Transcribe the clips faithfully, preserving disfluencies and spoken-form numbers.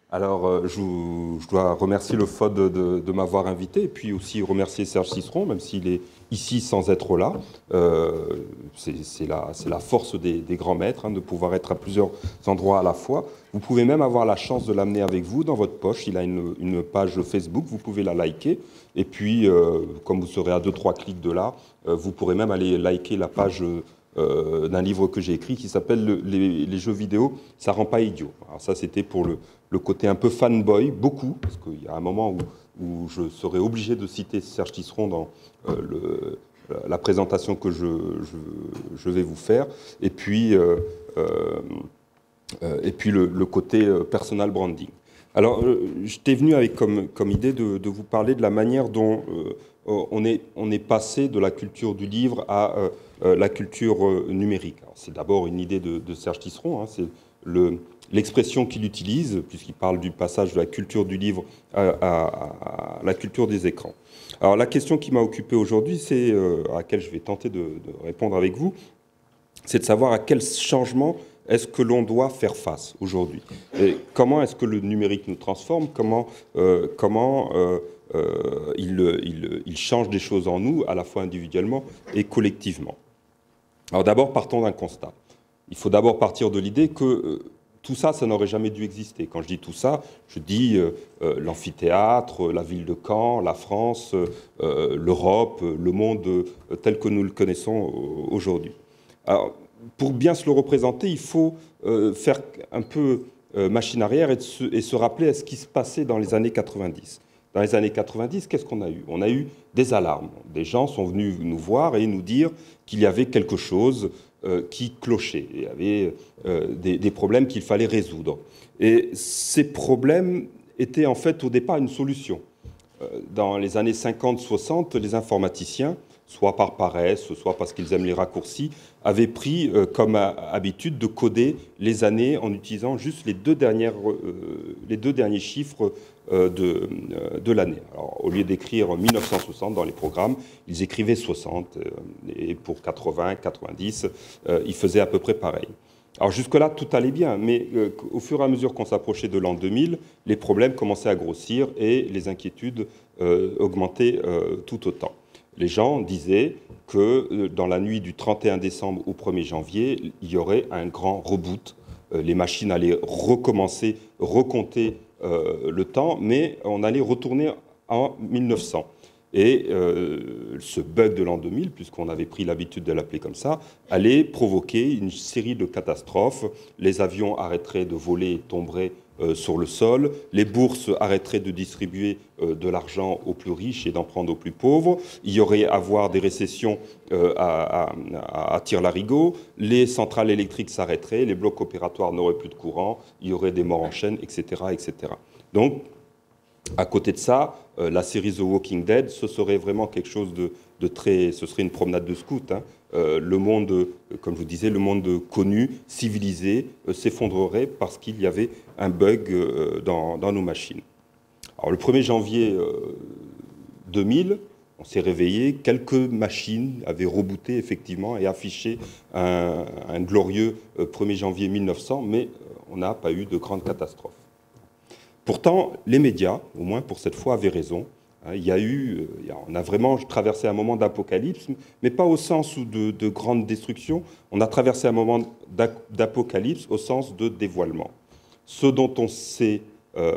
Alors, euh, je, vous- je dois remercier le F O D de, de m'avoir invité et puis aussi remercier Serge Ciceron, même s'il est ici sans être là. Euh, c'est c'est la, c'est la force des, des grands maîtres, hein, de pouvoir être à plusieurs endroits à la fois. Vous pouvez même avoir la chance de l'amener avec vous dans votre poche. Il a une, une page Facebook, vous pouvez la liker. Et puis, euh, comme vous serez à deux trois clics de là, euh, vous pourrez même aller liker la page euh, d'un livre que j'ai écrit qui s'appelle le- les, les jeux vidéo, ça rend pas idiot. Alors ça, c'était pour le le côté un peu fanboy, beaucoup, parce qu'il y a un moment où, où je serai obligé de citer Serge Tisseron dans euh, le, la présentation que je, je, je, vais vous faire, et puis, euh, euh, et puis le, le côté euh, personal branding. Alors, euh, j'étais venu avec comme, comme idée de, de, vous parler de la manière dont euh, on, est, on est passé de la culture du livre à euh, euh, la culture euh, numérique. C'est d'abord une idée de, de Serge Tisseron, hein, c'est le l'expression qu'il utilise, puisqu'il parle du passage de la culture du livre à, à, à la culture des écrans. Alors la question qui m'a occupé aujourd'hui, c'est euh, à laquelle je vais tenter de, de répondre avec vous, c'est de savoir à quel changement est-ce que l'on doit faire face aujourd'hui. Et comment est-ce que le numérique nous transforme, comment, euh, comment euh, euh, il, il, il change des choses en nous, à la fois individuellement et collectivement. Alors d'abord, partons d'un constat. Il faut d'abord partir de l'idée que euh, tout ça, ça n'aurait jamais dû exister. Quand je dis tout ça, je dis euh, euh, l'amphithéâtre, la ville de Caen, la France, euh, l'Europe, le monde euh, tel que nous le connaissons aujourd'hui. Alors, pour bien se le représenter, il faut euh, faire un peu euh, machine arrière et, se, et se rappeler à ce qui se passait dans les années quatre-vingt-dix. Dans les années quatre-vingt-dix, qu'est-ce qu'on a eu? On a eu des alarmes. Des gens sont venus nous voir et nous dire qu'il y avait quelque chose euh, qui clochait. Il y avait euh, des, des problèmes qu'il fallait résoudre. Et ces problèmes étaient en fait au départ une solution. Euh, dans les années cinquante soixante, les informaticiens, soit par paresse, soit parce qu'ils aiment les raccourcis, avaient pris euh, comme a, habitude de coder les années en utilisant juste les deux, dernières, euh, les deux derniers chiffres euh, de, euh, de l'année. Alors, au lieu d'écrire mille neuf cent soixante dans les programmes, ils écrivaient soixante, euh, et pour quatre-vingts, quatre-vingt-dix, euh, ils faisaient à peu près pareil. Alors jusque-là, tout allait bien, mais euh, au fur et à mesure qu'on s'approchait de l'an deux mille, les problèmes commençaient à grossir et les inquiétudes euh, augmentaient euh, tout autant. Les gens disaient que euh, dans la nuit du trente et un décembre au premier janvier, il y aurait un grand reboot. Euh, les machines allaient recommencer, recompter euh, le temps, mais on allait retourner en mille neuf cents. Et euh, ce bug de l'an deux mille, puisqu'on avait pris l'habitude de l'appeler comme ça, allait provoquer une série de catastrophes. Les avions arrêteraient de voler et tomberaient euh, sur le sol. Les bourses arrêteraient de distribuer euh, de l'argent aux plus riches et d'en prendre aux plus pauvres. Il y aurait à avoir des récessions euh, à, à, à tire-larigot. Les centrales électriques s'arrêteraient. Les blocs opératoires n'auraient plus de courant. Il y aurait des morts en chaîne, et cetera, et cetera. Donc, à côté de ça, euh, la série The Walking Dead, ce serait vraiment quelque chose de, de très... Ce serait une promenade de scout. Hein. Euh, le monde, euh, comme je vous disais, le monde connu, civilisé, euh, s'effondrerait parce qu'il y avait un bug euh, dans, dans nos machines. Alors le premier janvier euh, deux mille, on s'est réveillé, quelques machines avaient rebooté effectivement et affiché un, un glorieux euh, premier janvier mille neuf cents, mais euh, on n'a pas eu de grande catastrophe. Pourtant, les médias, au moins pour cette fois, avaient raison. Il y a eu, on a vraiment traversé un moment d'apocalypse, mais pas au sens de, de grande destruction. On a traversé un moment d'apocalypse au sens de dévoilement. Ce dont on sait, euh,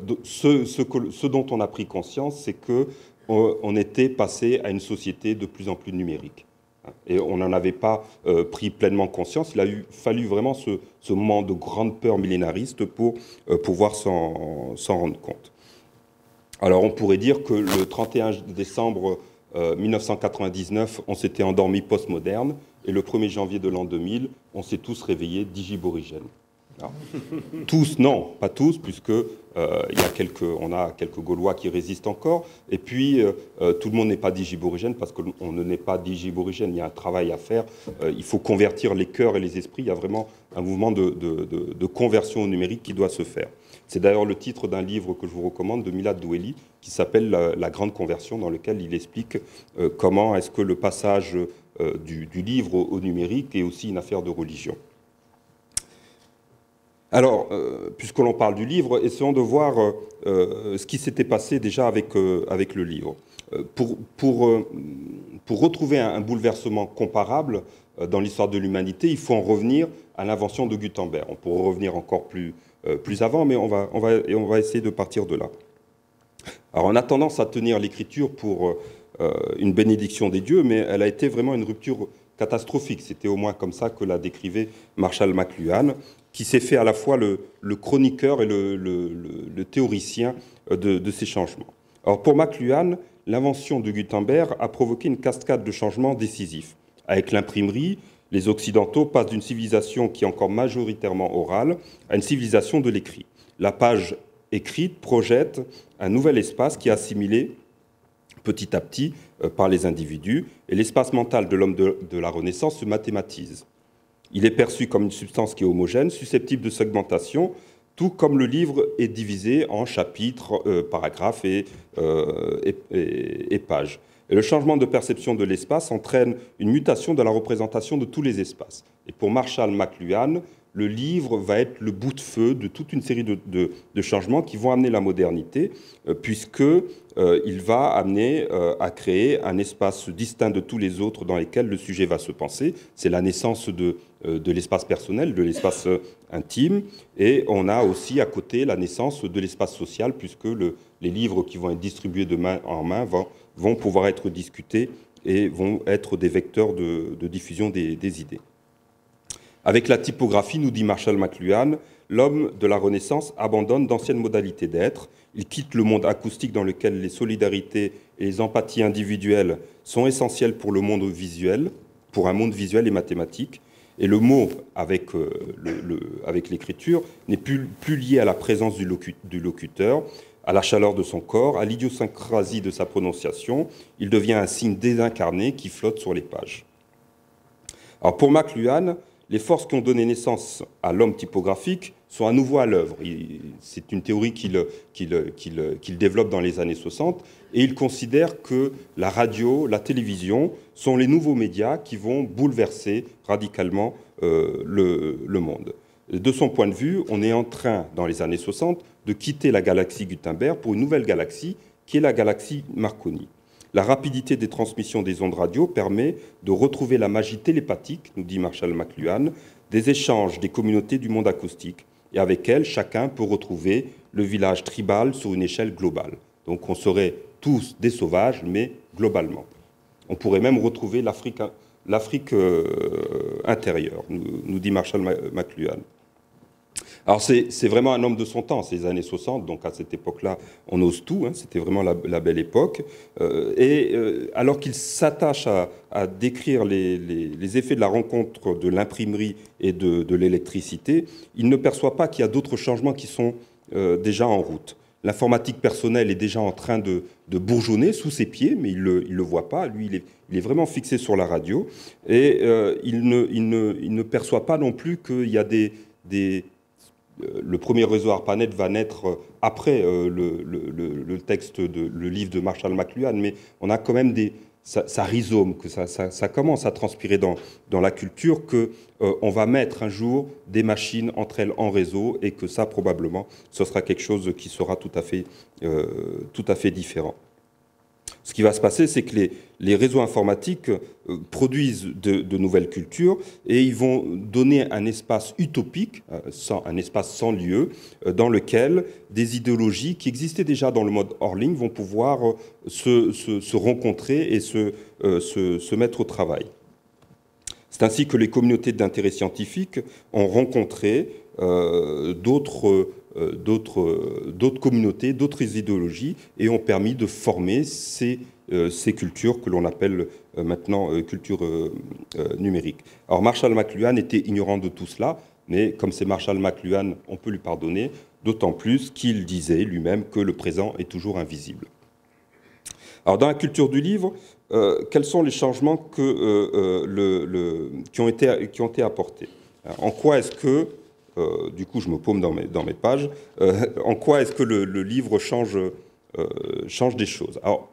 ce, ce, que, ce dont on a pris conscience, c'est que on était passé à une société de plus en plus numérique. Et on n'en avait pas euh, pris pleinement conscience. Il a eu, fallu vraiment ce, ce moment de grande peur millénariste pour euh, pouvoir s'en rendre compte. Alors on pourrait dire que le trente et un décembre euh, mille neuf cent quatre-vingt-dix-neuf, on s'était endormi post-moderne, et le premier janvier de l'an deux mille, on s'est tous réveillés digiborigènes. Alors, tous, non, pas tous, puisque euh, il y a quelques, on a quelques Gaulois qui résistent encore. Et puis, euh, tout le monde n'est pas digiborigène parce qu'on ne n'est pas digiborigène. Il y a un travail à faire. Euh, il faut convertir les cœurs et les esprits. Il y a vraiment un mouvement de, de, de, de conversion au numérique qui doit se faire. C'est d'ailleurs le titre d'un livre que je vous recommande de Milad Doueli qui s'appelle la, la Grande Conversion, dans lequel il explique euh, comment est-ce que le passage euh, du, du livre au, au numérique est aussi une affaire de religion. Alors, euh, puisque l'on parle du livre, essayons de voir euh, euh, ce qui s'était passé déjà avec, euh, avec le livre. Euh, pour, pour, euh, pour retrouver un, un bouleversement comparable euh, dans l'histoire de l'humanité, il faut en revenir à l'invention de Gutenberg. On pourrait revenir encore plus, euh, plus avant, mais on va, on, va, et on va essayer de partir de là. Alors, on a tendance à tenir l'écriture pour euh, une bénédiction des dieux, mais elle a été vraiment une rupture catastrophique. C'était au moins comme ça que la décrivait Marshall McLuhan, qui s'est fait à la fois le, le chroniqueur et le, le, le, le théoricien de, de ces changements. Alors pour McLuhan, l'invention de Gutenberg a provoqué une cascade de changements décisifs. Avec l'imprimerie, les Occidentaux passent d'une civilisation qui est encore majoritairement orale à une civilisation de l'écrit. La page écrite projette un nouvel espace qui est assimilé petit à petit euh, par les individus, et l'espace mental de l'homme de, de la Renaissance se mathématise. Il est perçu comme une substance qui est homogène, susceptible de segmentation, tout comme le livre est divisé en chapitres, euh, paragraphes et, euh, et, et, et pages. Et le changement de perception de l'espace entraîne une mutation de la représentation de tous les espaces. Et pour Marshall McLuhan, le livre va être le bout de feu de toute une série de, de, de changements qui vont amener la modernité, euh, puisqu'il euh, va amener euh, à créer un espace distinct de tous les autres dans lesquels le sujet va se penser. C'est la naissance de, euh, de l'espace personnel, de l'espace euh, intime, et on a aussi à côté la naissance de l'espace social, puisque le, les livres qui vont être distribués de main en main vont, vont pouvoir être discutés et vont être des vecteurs de, de diffusion des, des idées. Avec la typographie, nous dit Marshall McLuhan, l'homme de la Renaissance abandonne d'anciennes modalités d'être. Il quitte le monde acoustique dans lequel les solidarités et les empathies individuelles sont essentielles pour le monde visuel, pour un monde visuel et mathématique. Et le mot, avec, euh, le, le, avec l'écriture, n'est plus, plus lié à la présence du, locu, du locuteur, à la chaleur de son corps, à l'idiosyncrasie de sa prononciation. Il devient un signe désincarné qui flotte sur les pages. Alors pour McLuhan, les forces qui ont donné naissance à l'homme typographique sont à nouveau à l'œuvre. C'est une théorie qu'il qu'il, qu'il, qu'il développe dans les années soixante, et il considère que la radio, la télévision sont les nouveaux médias qui vont bouleverser radicalement euh, le, le monde. De son point de vue, on est en train, dans les années soixante, de quitter la galaxie Gutenberg pour une nouvelle galaxie, qui est la galaxie Marconi. La rapidité des transmissions des ondes radio permet de retrouver la magie télépathique, nous dit Marshall McLuhan, des échanges des communautés du monde acoustique. Et avec elles, chacun peut retrouver le village tribal sur une échelle globale. Donc on serait tous des sauvages, mais globalement. On pourrait même retrouver l'Afrique, l'Afrique euh, intérieure, nous, nous dit Marshall McLuhan. Alors c'est, c'est vraiment un homme de son temps, ces années soixante, donc à cette époque-là, on ose tout, hein, c'était vraiment la, la belle époque. Euh, et euh, alors qu'il s'attache à, à décrire les, les, les effets de la rencontre de l'imprimerie et de, de l'électricité, il ne perçoit pas qu'il y a d'autres changements qui sont euh, déjà en route. L'informatique personnelle est déjà en train de, de bourgeonner sous ses pieds, mais il ne le, il le voit pas. Lui, il est, il est vraiment fixé sur la radio. Et euh, il, ne, il, ne, il ne perçoit pas non plus qu'il y a des... des le premier réseau ARPANET va naître après euh, le, le, le texte, de, le livre de Marshall McLuhan, mais on a quand même des, ça, ça rhizome, que ça, ça, ça commence à transpirer dans, dans la culture, qu'on euh, va mettre un jour des machines entre elles en réseau et que ça, probablement, ce sera quelque chose qui sera tout à fait, euh, tout à fait différent. Ce qui va se passer, c'est que les, les réseaux informatiques euh, produisent de, de nouvelles cultures et ils vont donner un espace utopique, euh, sans, un espace sans lieu, euh, dans lequel des idéologies qui existaient déjà dans le mode hors ligne vont pouvoir euh, se, se, se rencontrer et se, euh, se, se mettre au travail. C'est ainsi que les communautés d'intérêt scientifique ont rencontré euh, d'autres euh, d'autres euh, d'autres communautés, d'autres idéologies, et ont permis de former ces, euh, ces cultures que l'on appelle euh, maintenant euh, culture euh, euh, numérique. Alors Marshall McLuhan était ignorant de tout cela, mais comme c'est Marshall McLuhan, on peut lui pardonner, d'autant plus qu'il disait lui-même que le présent est toujours invisible. Alors dans la culture du livre, euh, quels sont les changements que, euh, euh, le, le, qui, ont été, qui ont été apportés? En quoi est-ce que, euh, du coup je me paume dans mes, dans mes pages, euh, en quoi est-ce que le, le livre change, euh, change des choses? Alors,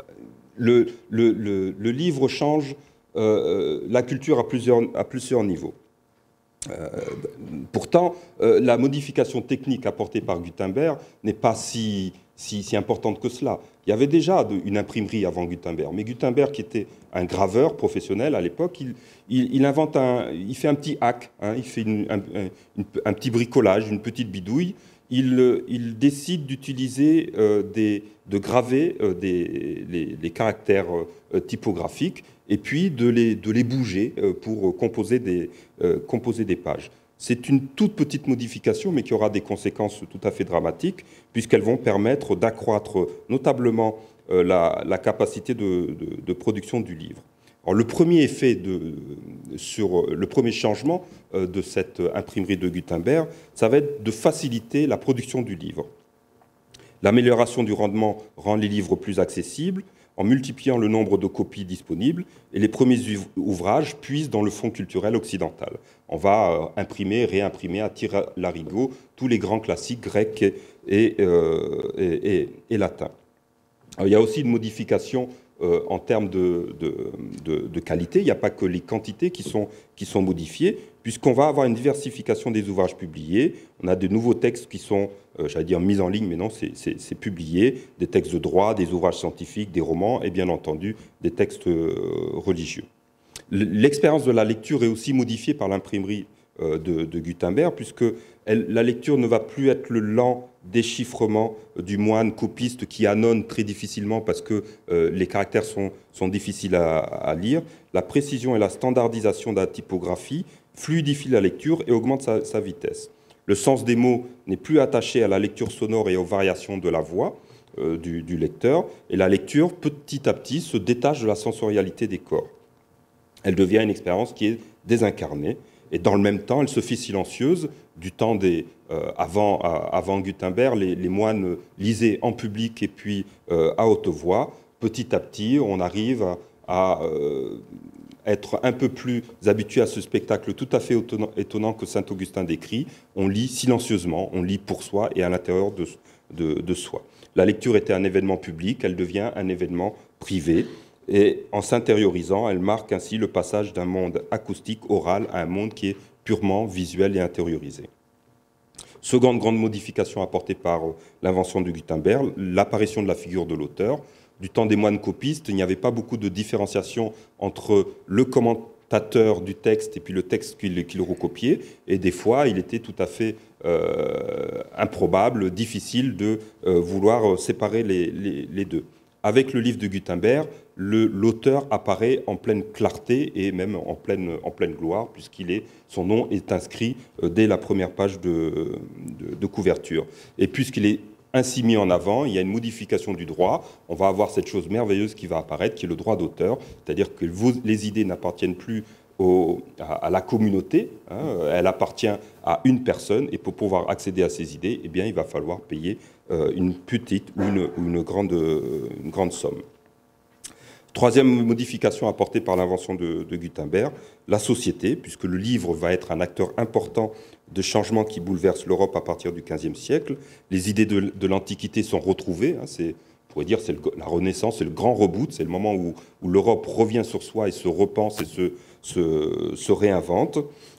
le, le, le, le livre change euh, la culture à plusieurs, à plusieurs niveaux. Euh, pourtant, euh, la modification technique apportée par Gutenberg n'est pas si, si, si importante que cela. Il y avait déjà de, une imprimerie avant Gutenberg, mais Gutenberg, qui était un graveur professionnel à l'époque, il, il, il invente un, il fait un petit hack, hein, il fait une, un, un, un petit bricolage, une petite bidouille. Il, il décide d'utiliser, euh, de graver euh, des, les, les caractères euh, typographiques et puis de les, de les bouger euh, pour composer des, euh, composer des pages. C'est une toute petite modification, mais qui aura des conséquences tout à fait dramatiques, puisqu'elles vont permettre d'accroître notablement euh, la, la capacité de, de, de production du livre. Alors, le premier effet de, sur le premier changement euh, de cette imprimerie de Gutenberg, ça va être de faciliter la production du livre. L'amélioration du rendement rend les livres plus accessibles en multipliant le nombre de copies disponibles, et les premiers ouvrages puisent dans le fonds culturel occidental. On va imprimer, réimprimer à tire-larigot tous les grands classiques grecs et, et, euh, et, et, et latins. Alors, il y a aussi une modification euh, en termes de, de, de, de qualité. Il n'y a pas que les quantités qui sont, qui sont modifiées, puisqu'on va avoir une diversification des ouvrages publiés. On a de nouveaux textes qui sont, euh, j'allais dire, mis en ligne, mais non, c'est publié, des textes de droit, des ouvrages scientifiques, des romans et bien entendu des textes euh, religieux. L'expérience de la lecture est aussi modifiée par l'imprimerie euh, de, de Gutenberg, puisque elle, la lecture ne va plus être le lent déchiffrement du moine copiste qui annonce très difficilement parce que euh, les caractères sont, sont difficiles à, à lire. La précision et la standardisation de la typographie fluidifient la lecture et augmentent sa, sa vitesse. Le sens des mots n'est plus attaché à la lecture sonore et aux variations de la voix euh, du, du lecteur, et la lecture, petit à petit, se détache de la sensorialité des corps. Elle devient une expérience qui est désincarnée, et dans le même temps, elle se fait silencieuse. Du temps des, euh, avant, à, avant Gutenberg, les, les moines lisaient en public et puis euh, à haute voix. Petit à petit, on arrive à, à euh, être un peu plus habitué à ce spectacle tout à fait étonnant, étonnant que saint Augustin décrit. On lit silencieusement, on lit pour soi et à l'intérieur de, de, de soi. La lecture était un événement public, elle devient un événement privé. Et en s'intériorisant, elle marque ainsi le passage d'un monde acoustique, oral, à un monde qui est purement visuel et intériorisé. Seconde grande modification apportée par l'invention de Gutenberg, l'apparition de la figure de l'auteur. Du temps des moines copistes, il n'y avait pas beaucoup de différenciation entre le commentateur du texte et puis le texte qu'il qu'il recopiait. Et des fois, il était tout à fait euh, improbable, difficile de euh, vouloir séparer les, les, les deux. Avec le livre de Gutenberg, l'auteur apparaît en pleine clarté et même en pleine, en pleine gloire, puisqu'il est, son nom est inscrit dès la première page de, de, de couverture. Et puisqu'il est ainsi mis en avant, il y a une modification du droit. On va avoir cette chose merveilleuse qui va apparaître, qui est le droit d'auteur, c'est-à-dire que vos, les idées n'appartiennent plus au, à, à la communauté, hein, elle appartient à une personne, et pour pouvoir accéder à ces idées, eh bien, il va falloir payer euh, une petite ou une, une, grande, une grande somme. Troisième modification apportée par l'invention de, de Gutenberg, la société, puisque le livre va être un acteur important de changements qui bouleversent l'Europe à partir du quinzième siècle. Les idées de, de l'Antiquité sont retrouvées, hein, c'est, on pourrait dire c'est la Renaissance, c'est le grand reboot, c'est le moment où, où l'Europe revient sur soi et se repense et se, se, se réinvente.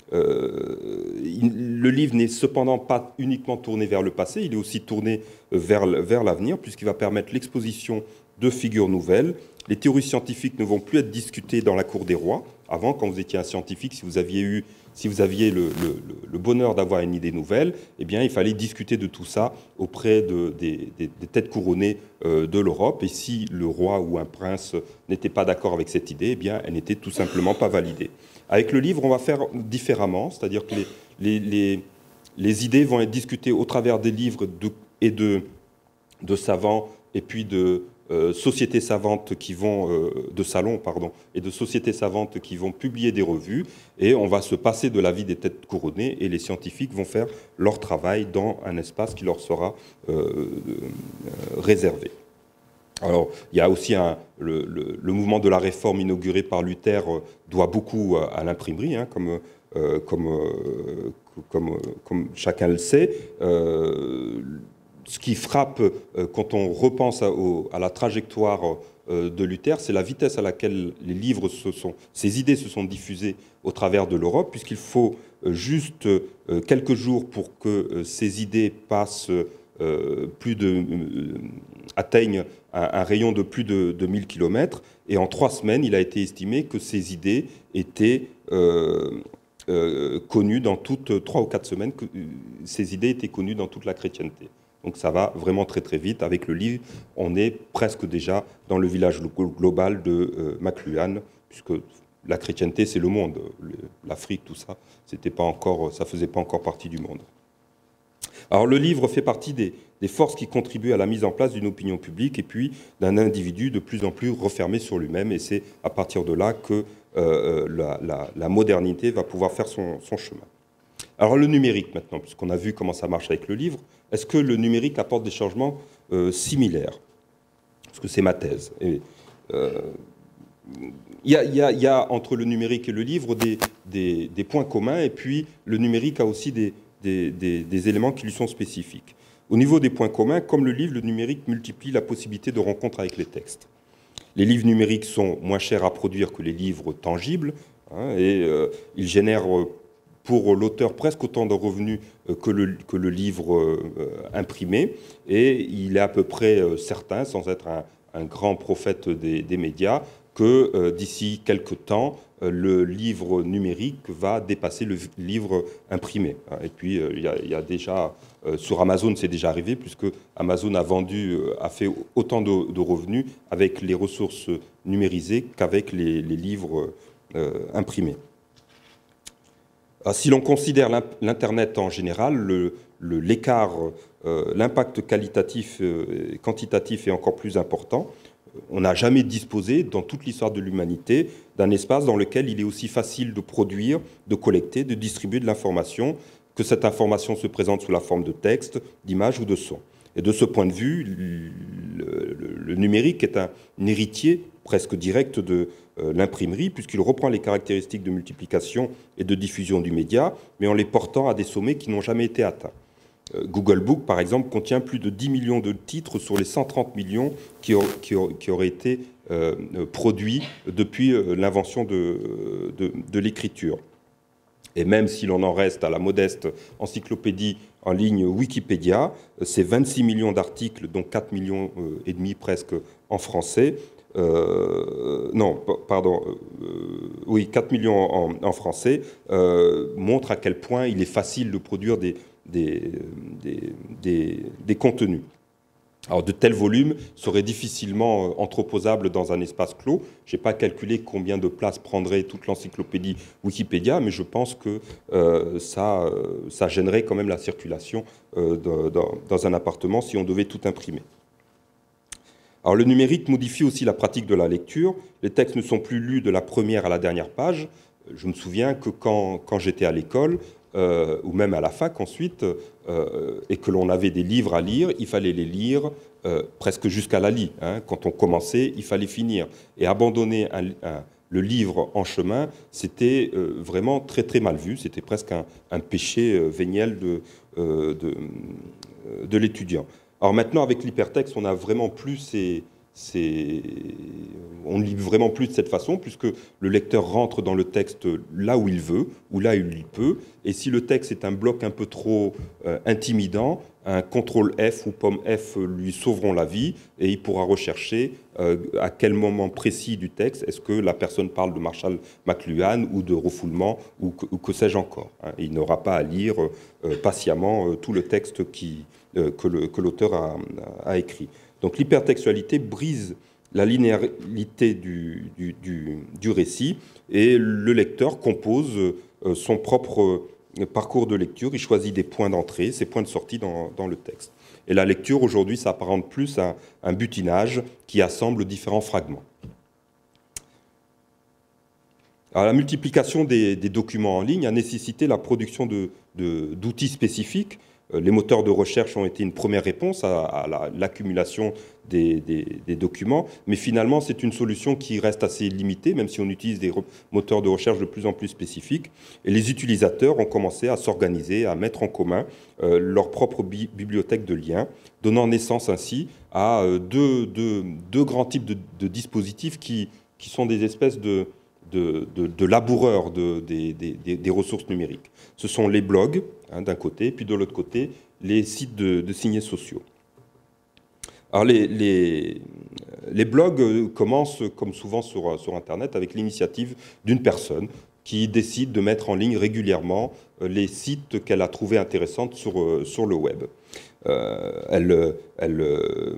Euh, il, le livre n'est cependant pas uniquement tourné vers le passé, il est aussi tourné vers, vers l'avenir, puisqu'il va permettre l'exposition de figures nouvelles. Les théories scientifiques ne vont plus être discutées dans la cour des rois. Avant, quand vous étiez un scientifique, si vous aviez eu, si vous aviez le, le, le bonheur d'avoir une idée nouvelle, eh bien, il fallait discuter de tout ça auprès de, des, des, des têtes couronnées euh, de l'Europe. Et si le roi ou un prince n'était pas d'accord avec cette idée, eh bien, elle n'était tout simplement pas validée. Avec le livre, on va faire différemment, c'est-à-dire que les, les, les, les idées vont être discutées au travers des livres de, et de, de savants et puis de Euh, sociétés savantes qui vont, euh, de salons, pardon, et de sociétés savantes qui vont publier des revues, et on va se passer de l'avis des têtes couronnées, et les scientifiques vont faire leur travail dans un espace qui leur sera euh, euh, réservé. Alors, il y a aussi un, le, le, le mouvement de la réforme inauguré par Luther euh, doit beaucoup à, à l'imprimerie, hein, comme, euh, comme, euh, comme, comme chacun le sait. Euh, Ce qui frappe euh, quand on repense à, au, à la trajectoire euh, de Luther, c'est la vitesse à laquelle les livres se sont, ces idées se sont diffusées au travers de l'Europe, puisqu'il faut euh, juste euh, quelques jours pour que euh, ces idées passent euh, plus de, euh, atteignent un, un rayon de plus de, de mille kilomètres. Et en trois semaines, il a été estimé que ces idées étaient euh, euh, connues dans toutes, trois ou quatre semaines, que euh, ces idées étaient connues dans toute la chrétienté. Donc ça va vraiment très très vite. Avec le livre, on est presque déjà dans le village global de euh, McLuhan, puisque la chrétienté, c'est le monde. L'Afrique, tout ça, c'était pas encore, ça faisait pas encore partie du monde. Alors le livre fait partie des, des forces qui contribuent à la mise en place d'une opinion publique et puis d'un individu de plus en plus refermé sur lui-même. Et c'est à partir de là que euh, la, la, la modernité va pouvoir faire son, son chemin. Alors le numérique maintenant, puisqu'on a vu comment ça marche avec le livre, est-ce que le numérique apporte des changements euh, similaires? Parce que c'est ma thèse. Il euh, y, y, y a entre le numérique et le livre des, des, des points communs, et puis le numérique a aussi des, des, des, des éléments qui lui sont spécifiques. Au niveau des points communs, comme le livre, le numérique multiplie la possibilité de rencontre avec les textes. Les livres numériques sont moins chers à produire que les livres tangibles, hein, et euh, ils génèrent pour l'auteur presque autant de revenus que le, que le livre euh, imprimé, et il est à peu près euh, certain, sans être un, un grand prophète des, des médias, que euh, d'ici quelques temps, euh, le livre numérique va dépasser le livre imprimé. Et puis, euh, il y a, il y a déjà, euh, sur Amazon, c'est déjà arrivé, puisque Amazon a vendu, euh, a fait autant de, de revenus avec les ressources numérisées qu'avec les, les livres euh, imprimés. Si l'on considère l'Internet en général, l'écart, euh, l'impact qualitatif et quantitatif est encore plus important. On n'a jamais disposé, dans toute l'histoire de l'humanité, d'un espace dans lequel il est aussi facile de produire, de collecter, de distribuer de l'information, que cette information se présente sous la forme de texte, d'image ou de son. Et de ce point de vue, le, le, le numérique est un, un héritier presque direct de euh, l'imprimerie, puisqu'il reprend les caractéristiques de multiplication et de diffusion du média, mais en les portant à des sommets qui n'ont jamais été atteints. Euh, Google Book, par exemple, contient plus de dix millions de titres sur les cent trente millions qui, or, qui, or, qui auraient été euh, produits depuis euh, l'invention de, de, de l'écriture. Et même si l'on en reste à la modeste encyclopédie en ligne Wikipédia, c'est vingt-six millions d'articles, dont quatre millions et demi presque en français. Euh, non, pardon, euh, oui, quatre millions en, en français, euh, montrent à quel point il est facile de produire des, des, des, des, des contenus. Alors, de tels volumes seraient difficilement entreposables dans un espace clos. Je n'ai pas calculé combien de place prendrait toute l'encyclopédie Wikipédia, mais je pense que euh, ça, ça gênerait quand même la circulation euh, de, dans, dans un appartement si on devait tout imprimer. Alors, le numérique modifie aussi la pratique de la lecture. Les textes ne sont plus lus de la première à la dernière page. Je me souviens que quand, quand j'étais à l'école, Euh, ou même à la fac ensuite, euh, et que l'on avait des livres à lire, il fallait les lire euh, presque jusqu'à la lie. Hein. Quand on commençait, il fallait finir. Et abandonner un, un, le livre en chemin, c'était euh, vraiment très très mal vu. C'était presque un, un péché euh, véniel de, euh, de, de l'étudiant. Alors maintenant, avec l'hypertexte, on n'a vraiment plus ces... on ne lit vraiment plus de cette façon, puisque le lecteur rentre dans le texte là où il veut, ou là où il peut, et si le texte est un bloc un peu trop euh, intimidant, un contrôle F ou pomme F lui sauveront la vie, et il pourra rechercher euh, à quel moment précis du texte est-ce que la personne parle de Marshall McLuhan ou de refoulement, ou que, ou que sais-je encore. Hein. Il n'aura pas à lire euh, patiemment euh, tout le texte qui, euh, que l'auteur a, a écrit. Donc l'hypertextualité brise la linéarité du, du, du, du récit, et le lecteur compose euh, son propre parcours de lecture. Il choisit des points d'entrée, ses points de sortie dans, dans le texte. Et la lecture, aujourd'hui, s'apparente plus à un butinage qui assemble différents fragments. Alors, la multiplication des, des documents en ligne a nécessité la production de, de, d'outils spécifiques. Les moteurs de recherche ont été une première réponse à, à l'accumulation des, des, des documents, mais finalement, c'est une solution qui reste assez limitée, même si on utilise des moteurs de recherche de plus en plus spécifiques. Et les utilisateurs ont commencé à s'organiser, à mettre en commun euh, leur propre bi bibliothèque de liens, donnant naissance ainsi à euh, deux, deux, deux grands types de, de dispositifs qui, qui sont des espèces de, de, de, de laboureurs de, des, des, des ressources numériques. Ce sont les blogs, hein, d'un côté, puis de l'autre côté, les sites de, de signés sociaux. Alors les, les, les blogs commencent, comme souvent sur, sur Internet, avec l'initiative d'une personne qui décide de mettre en ligne régulièrement les sites qu'elle a trouvés intéressants sur, sur le web. Euh, elle, elle, euh,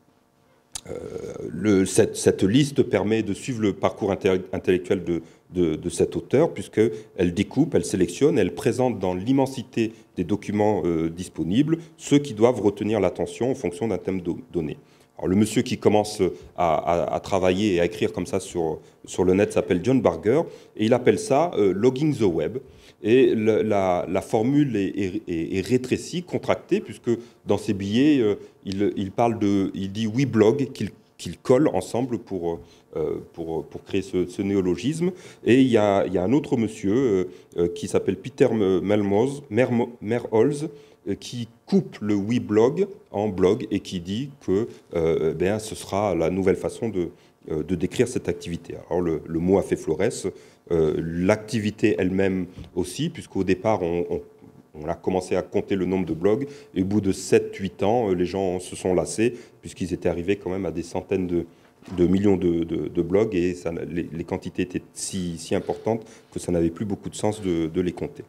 le, cette, cette liste permet de suivre le parcours intellectuel de, de, de cet auteur, puisqu'elle découpe, elle sélectionne, elle présente dans l'immensité des documents euh, disponibles ceux qui doivent retenir l'attention en fonction d'un thème do, donné. Alors, le monsieur qui commence à, à, à travailler et à écrire comme ça sur, sur le net s'appelle John Barger, et il appelle ça euh, « logging the web ». Et le, la, la formule est, est, est rétrécie, contractée, puisque dans ses billets, euh, il, il, parle de, il dit « we blog » qu'il qu'il colle ensemble pour, euh, pour, pour créer ce, ce néologisme. Et il y a, il y a un autre monsieur euh, qui s'appelle Peter Merholz, Merholz, qui coupe le « we blog » en blog et qui dit que euh, ben, ce sera la nouvelle façon de, de décrire cette activité. Alors le, le mot a fait florès. Euh, l'activité elle-même aussi, puisqu'au départ, on, on, on a commencé à compter le nombre de blogs, et au bout de sept huit ans, les gens se sont lassés, puisqu'ils étaient arrivés quand même à des centaines de, de millions de, de, de blogs, et ça, les, les quantités étaient si, si importantes que ça n'avait plus beaucoup de sens de, de les compter.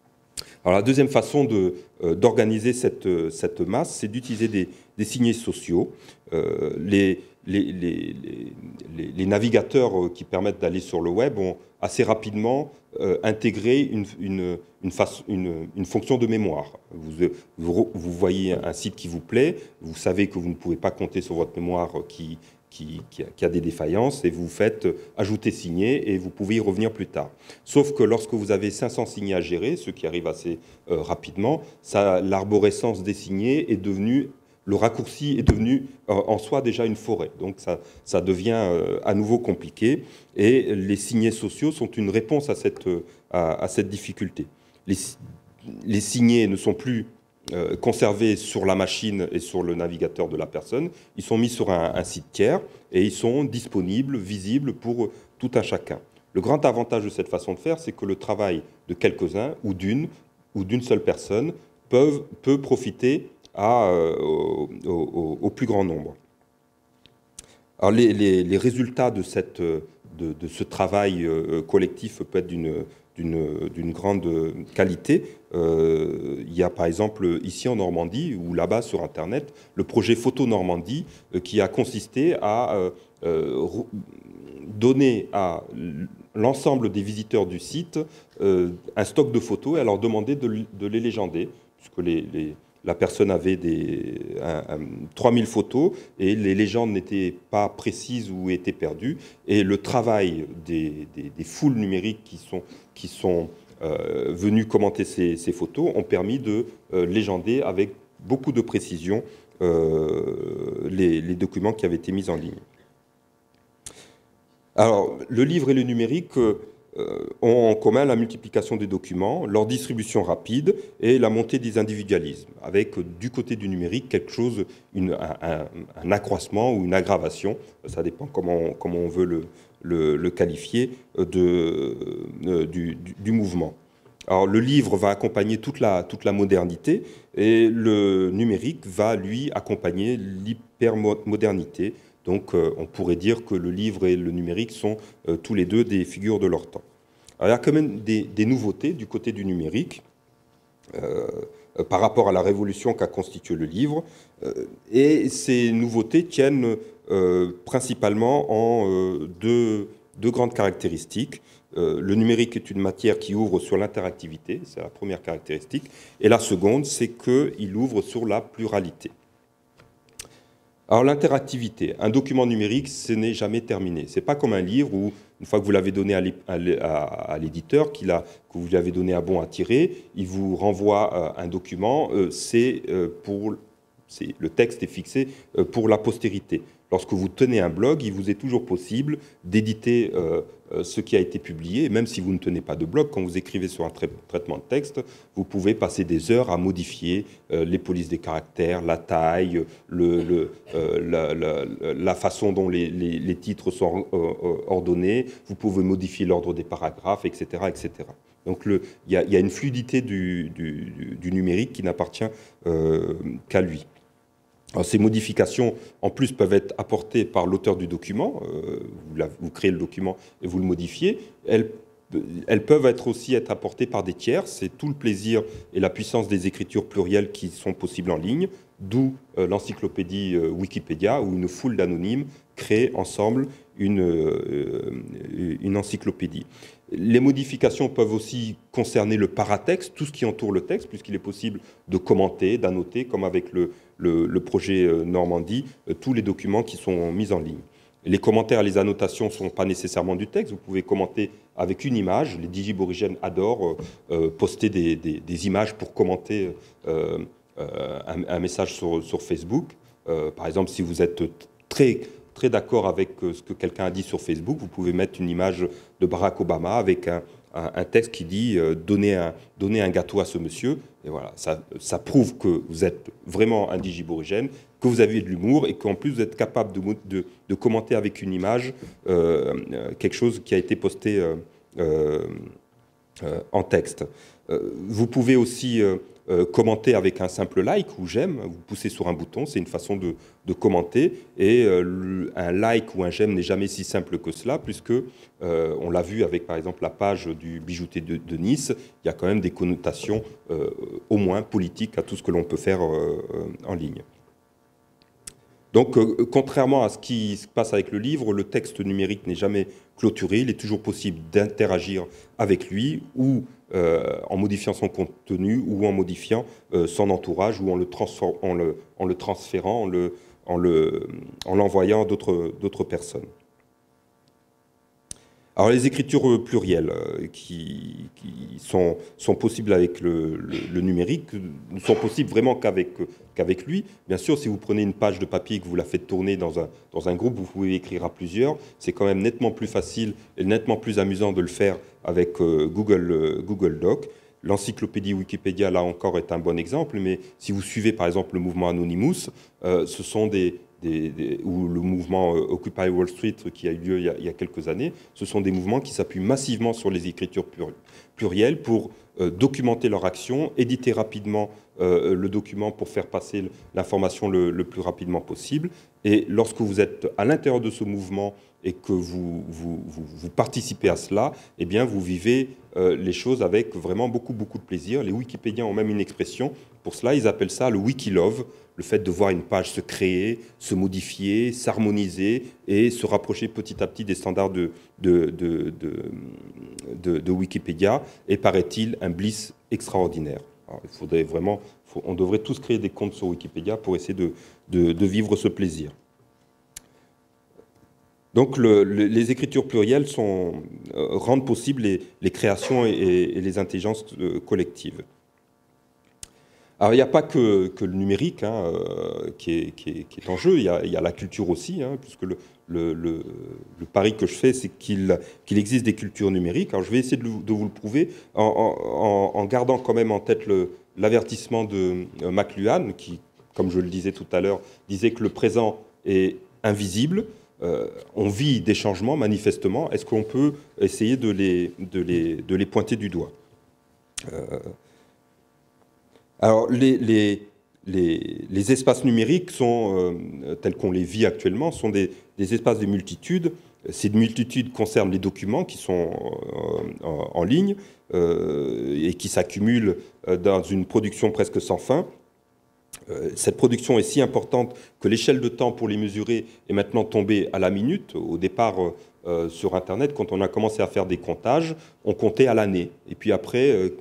Alors la deuxième façon de, euh, d'organiser cette, cette masse, c'est d'utiliser des, des signés sociaux. Euh, les, les, les, les, les navigateurs qui permettent d'aller sur le web ont assez rapidement euh, intégré une, une, une, face, une, une fonction de mémoire. Vous, vous, vous voyez un site qui vous plaît, vous savez que vous ne pouvez pas compter sur votre mémoire qui, qui, qui, a, qui a des défaillances, et vous faites ajouter signer et vous pouvez y revenir plus tard. Sauf que lorsque vous avez cinq cents signés à gérer, ce qui arrive assez euh, rapidement, ça, l'arborescence des signés est devenue, le raccourci est devenu euh, en soi déjà une forêt. Donc ça, ça devient euh, à nouveau compliqué, et les signés sociaux sont une réponse à cette, à, à cette difficulté. Les, les signés ne sont plus euh, conservés sur la machine et sur le navigateur de la personne, ils sont mis sur un, un site tiers et ils sont disponibles, visibles pour tout un chacun. Le grand avantage de cette façon de faire, c'est que le travail de quelques-uns ou d'une ou d'une seule personne peuvent, peut profiter à, euh, au, au, au plus grand nombre. Alors les, les, les résultats de, cette, de, de ce travail euh, collectif peuvent être d'une d'une grande qualité. Euh, il y a par exemple ici en Normandie, ou là-bas sur Internet, le projet Photo Normandie, euh, qui a consisté à euh, euh, donner à l'ensemble des visiteurs du site euh, un stock de photos et à leur demander de, de les légender, puisque les, les la personne avait des, un, un, trois mille photos et les légendes n'étaient pas précises ou étaient perdues. Et le travail des, des, des foules numériques qui sont, qui sont euh, venues commenter ces, ces photos ont permis de euh, légender avec beaucoup de précision euh, les, les documents qui avaient été mis en ligne. Alors, le livre et le numérique euh, ont en commun la multiplication des documents, leur distribution rapide et la montée des individualismes, avec du côté du numérique quelque chose, une, un, un accroissement ou une aggravation, ça dépend comment on, comment on veut le, le, le qualifier, de, de, du, du mouvement. Alors le livre va accompagner toute la, toute la modernité et le numérique va, lui, accompagner l'hypermodernité. Donc euh, on pourrait dire que le livre et le numérique sont euh, tous les deux des figures de leur temps. Alors, il y a quand même des, des nouveautés du côté du numérique euh, par rapport à la révolution qu'a constitué le livre. Euh, et ces nouveautés tiennent euh, principalement en euh, deux, deux grandes caractéristiques. Euh, le numérique est une matière qui ouvre sur l'interactivité, c'est la première caractéristique. Et la seconde, c'est qu'il ouvre sur la pluralité. Alors l'interactivité, un document numérique, ce n'est jamais terminé. Ce n'est pas comme un livre où, une fois que vous l'avez donné à l'éditeur, qu'il a, que vous lui avez donné un bon à tirer, il vous renvoie un document, c'est pour, le texte est fixé euh, pour la postérité. Lorsque vous tenez un blog, il vous est toujours possible d'éditer euh, euh, ce qui a été publié. Même si vous ne tenez pas de blog, quand vous écrivez sur un tra traitement de texte, vous pouvez passer des heures à modifier euh, les polices des caractères, la taille, le, le, euh, la, la, la façon dont les, les, les titres sont euh, ordonnés. Vous pouvez modifier l'ordre des paragraphes, et cetera, et cetera. Donc il y, y a une fluidité du, du, du numérique qui n'appartient euh, qu'à lui. Alors, ces modifications, en plus, peuvent être apportées par l'auteur du document. Euh, vous, la, vous créez le document et vous le modifiez. Elles, elles peuvent être aussi être apportées par des tiers. C'est tout le plaisir et la puissance des écritures plurielles qui sont possibles en ligne, d'où euh, l'encyclopédie euh, Wikipédia, où une foule d'anonymes crée ensemble une, euh, une encyclopédie. Les modifications peuvent aussi concerner le paratexte, tout ce qui entoure le texte, puisqu'il est possible de commenter, d'annoter, comme avec le Le, le projet Normandie, euh, tous les documents qui sont mis en ligne. Les commentaires et les annotations ne sont pas nécessairement du texte. Vous pouvez commenter avec une image. Les digiborigènes adorent euh, poster des, des, des images pour commenter euh, euh, un, un message sur, sur Facebook. Euh, par exemple, si vous êtes très, très d'accord avec ce que quelqu'un a dit sur Facebook, vous pouvez mettre une image de Barack Obama avec un, un, un texte qui dit euh, donnez, un, donnez un gâteau à ce monsieur. Et voilà, ça, ça prouve que vous êtes vraiment un digiborigène, que vous avez de l'humour et qu'en plus vous êtes capable de, de, de commenter avec une image euh, quelque chose qui a été posté euh, euh, en texte. Euh, vous pouvez aussi euh, euh, commenter avec un simple like ou j'aime. Vous poussez sur un bouton, c'est une façon de, de commenter. Et euh, le, un like ou un j'aime n'est jamais si simple que cela, puisque euh, on l'a vu avec par exemple la page du bijoutier de, de Nice. Il y a quand même des connotations euh, au moins politiques à tout ce que l'on peut faire euh, en ligne. Donc, euh, contrairement à ce qui se passe avec le livre, le texte numérique n'est jamais clôturé. Il est toujours possible d'interagir avec lui, ou euh, en modifiant son contenu, ou en modifiant euh, son entourage, ou en le, en le, en le transférant, en le, en le, en l'envoyant à d'autres, d'autres personnes. Alors, les écritures plurielles euh, qui, qui sont, sont possibles avec le, le, le numérique ne sont possibles vraiment qu'avec qu'avec lui. Bien sûr, si vous prenez une page de papier et que vous la faites tourner dans un, dans un groupe, vous pouvez écrire à plusieurs. C'est quand même nettement plus facile et nettement plus amusant de le faire avec euh, Google, euh, Google Doc. L'encyclopédie Wikipédia, là encore, est un bon exemple, mais si vous suivez par exemple le mouvement Anonymous, euh, ce sont des... Des, des, ou le mouvement euh, Occupy Wall Street qui a eu lieu il y a, il y a quelques années, ce sont des mouvements qui s'appuient massivement sur les écritures plurielles pour euh, documenter leur action, éditer rapidement euh, le document pour faire passer l'information le, le plus rapidement possible. Et lorsque vous êtes à l'intérieur de ce mouvement et que vous, vous, vous, vous participez à cela, eh bien vous vivez euh, les choses avec vraiment beaucoup, beaucoup de plaisir. Les Wikipédiens ont même une expression pour cela, ils appellent ça le Wikilove, le fait de voir une page se créer, se modifier, s'harmoniser et se rapprocher petit à petit des standards de, de, de, de, de, de Wikipédia est, paraît-il, un bliss extraordinaire. Alors, il faudrait vraiment, faut, on devrait tous créer des comptes sur Wikipédia pour essayer de, de, de vivre ce plaisir. Donc le, le, les écritures plurielles sont, euh, rendent possibles les, les créations et, et les intelligences euh, collectives. Alors, il n'y a pas que, que le numérique hein, euh, qui, est, qui, est, qui est en jeu, il y a, il y a la culture aussi, hein, puisque le, le, le, le pari que je fais, c'est qu'il qu'il existe des cultures numériques. Alors, je vais essayer de, de vous le prouver en, en, en gardant quand même en tête l'avertissement de euh, McLuhan, qui, comme je le disais tout à l'heure, disait que le présent est invisible. Euh, on vit des changements, manifestement. Est-ce qu'on peut essayer de les, de les, de les pointer du doigt euh, Alors, les, les, les, les espaces numériques, sont, euh, tels qu'on les vit actuellement, sont des, des espaces de multitudes. Ces multitudes concernent les documents qui sont euh, en, en ligne euh, et qui s'accumulent dans une production presque sans fin. Euh, cette production est si importante que l'échelle de temps pour les mesurer est maintenant tombée à la minute. Au départ, euh, sur Internet, quand on a commencé à faire des comptages, on comptait à l'année. Et puis après... Euh,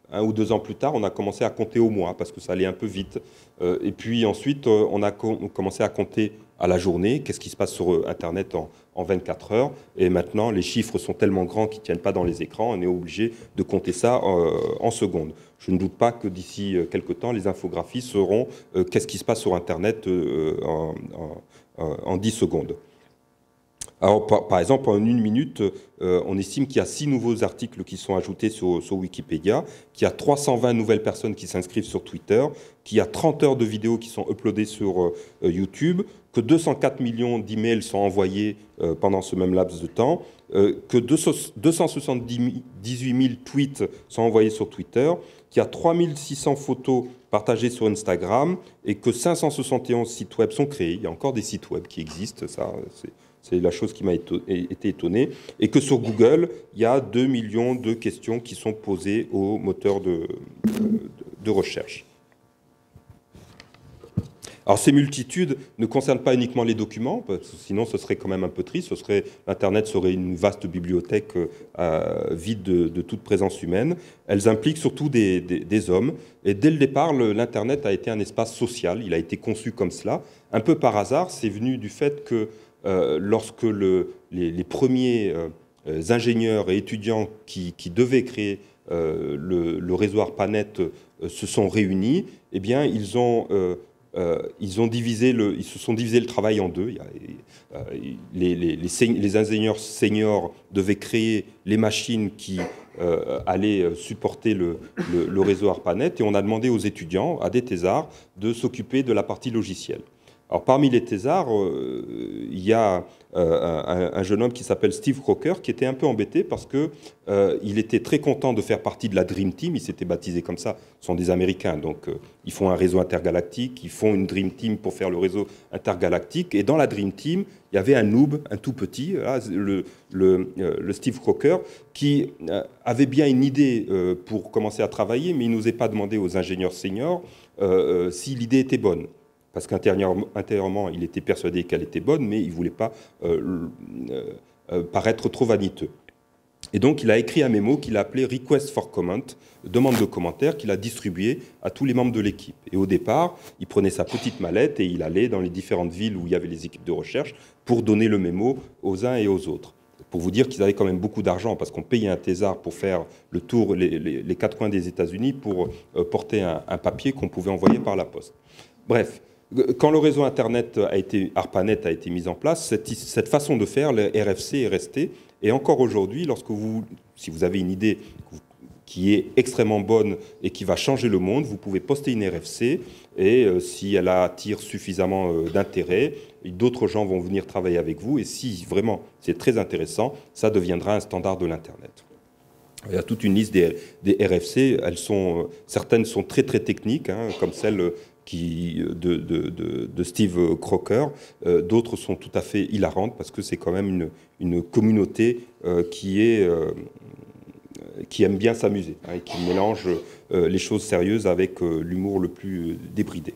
un ou deux ans plus tard, on a commencé à compter au mois, parce que ça allait un peu vite. Euh, et puis ensuite, euh, on a co on commencé à compter à la journée, qu'est-ce qui se passe sur Internet en, en vingt-quatre heures. Et maintenant, les chiffres sont tellement grands qu'ils ne tiennent pas dans les écrans, on est obligé de compter ça euh, en secondes. Je ne doute pas que d'ici euh, quelques temps, les infographies seront euh, qu'est-ce qui se passe sur Internet euh, en, en, en dix secondes. Alors, par, par exemple, en une minute, euh, on estime qu'il y a six nouveaux articles qui sont ajoutés sur, sur Wikipédia, qu'il y a trois cent vingt nouvelles personnes qui s'inscrivent sur Twitter, qu'il y a trente heures de vidéos qui sont uploadées sur euh, YouTube, que deux cent quatre millions d'emails sont envoyés euh, pendant ce même laps de temps, euh, que deux cent soixante-dix-huit mille tweets sont envoyés sur Twitter, qu'il y a trois mille six cents photos partagées sur Instagram et que cinq cent soixante et onze sites web sont créés. Il y a encore des sites web qui existent, ça, c'est... C'est la chose qui m'a été étonné. Et que sur Google, il y a deux millions de questions qui sont posées aux moteurs de, de, de recherche. Alors ces multitudes ne concernent pas uniquement les documents, parce que sinon ce serait quand même un peu triste. Ce serait, Internet serait une vaste bibliothèque euh, vide de, de toute présence humaine. Elles impliquent surtout des, des, des hommes. Et dès le départ, l'Internet a été un espace social. Il a été conçu comme cela. Un peu par hasard, c'est venu du fait que Euh, lorsque le, les, les premiers euh, ingénieurs et étudiants qui, qui devaient créer euh, le, le réseau ARPANET euh, se sont réunis, eh bien, ils ont, euh, euh, ils ont divisé le, ils se sont divisé le travail en deux. Il y a, euh, les, les, les, les ingénieurs seniors devaient créer les machines qui euh, allaient supporter le, le, le réseau ARPANET, et on a demandé aux étudiants, à des thésards, de s'occuper de la partie logicielle. Alors, parmi les thésards, euh, il y a euh, un, un jeune homme qui s'appelle Steve Crocker, qui était un peu embêté parce qu'il euh, était très content de faire partie de la Dream Team. Il s'était baptisé comme ça. Ce sont des Américains, donc euh, ils font un réseau intergalactique, ils font une Dream Team pour faire le réseau intergalactique. Et dans la Dream Team, il y avait un noob, un tout petit, là, le, le, euh, le Steve Crocker, qui euh, avait bien une idée euh, pour commencer à travailler, mais il n'osait pas demander aux ingénieurs seniors euh, euh, si l'idée était bonne. Parce qu'intérieurement, il était persuadé qu'elle était bonne, mais il ne voulait pas euh, euh, paraître trop vaniteux. Et donc, il a écrit un mémo qu'il a appelé « Request for Comment », demande de commentaires, qu'il a distribué à tous les membres de l'équipe. Et au départ, il prenait sa petite mallette et il allait dans les différentes villes où il y avait les équipes de recherche pour donner le mémo aux uns et aux autres. Pour vous dire qu'ils avaient quand même beaucoup d'argent, parce qu'on payait un thésard pour faire le tour, les, les, les quatre coins des États-Unis, pour euh, porter un, un papier qu'on pouvait envoyer par la poste. Bref. Quand le réseau Internet a été, ARPANET a été mis en place, cette, cette façon de faire, le R F C est restée. Et encore aujourd'hui, lorsque vous, si vous avez une idée qui est extrêmement bonne et qui va changer le monde, vous pouvez poster une R F C et euh, si elle attire suffisamment euh, d'intérêt, d'autres gens vont venir travailler avec vous. Et si vraiment c'est très intéressant, ça deviendra un standard de l'Internet. Il y a toute une liste des, des R F C. Elles sont, certaines sont très très techniques, hein, comme celle Qui, de, de, de, de Steve Crocker. Euh, D'autres sont tout à fait hilarantes parce que c'est quand même une, une communauté euh, qui, est, euh, qui aime bien s'amuser, hein, et qui mélange euh, les choses sérieuses avec euh, l'humour le plus débridé.